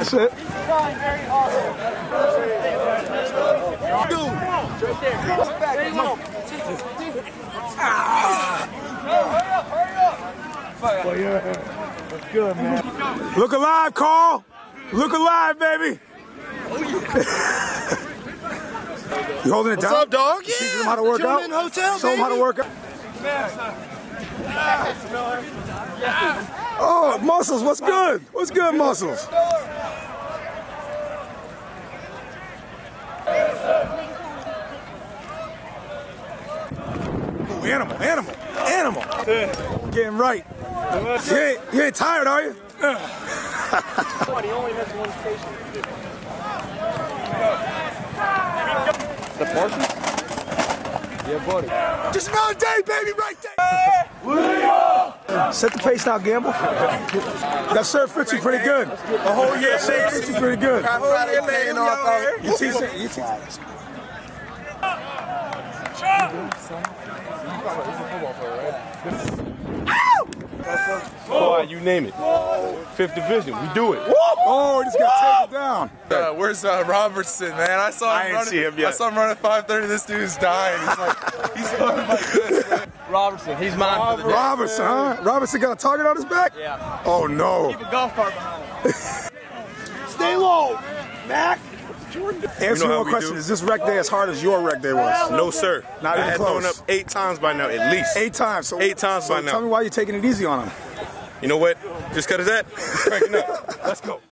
That's it. Oh, yeah. That's good, man. Look alive, Carl. Look alive, baby. You holding it down? What's up, dog? You teaching them how to work out? Hotel, Show them how to work out. Oh, Muscles, what's good? What's good, Muscles? Ooh, animal. Getting right. You ain't tired, are you? He only has one station. The Parsons? Yeah, buddy. Just another day, baby, right there. Set the pace now, Gamble. That shirt fits you pretty good. The whole year, Shirt fits you pretty good. You teaching. Oh, you name it. 5th Division, we do it. Oh, he just got taken down. Where's Robertson, man? I saw him running. I saw him running 5:30. This dude's dying. He's running like this, man. Robertson, he's mine for the day. Robertson, huh? Robertson got a target on his back? Yeah. Oh, no. Keep a golf cart behind him. Stay low, Mac. Answer me one question. Is this rec day as hard as your rec day was? No, sir. Not even I had close. thrown up 8 times by now, at least. 8 times. So, 8 times by now. Tell me why you're taking it easy on him. You know what? Just cut his at. Cranking up. Let's go.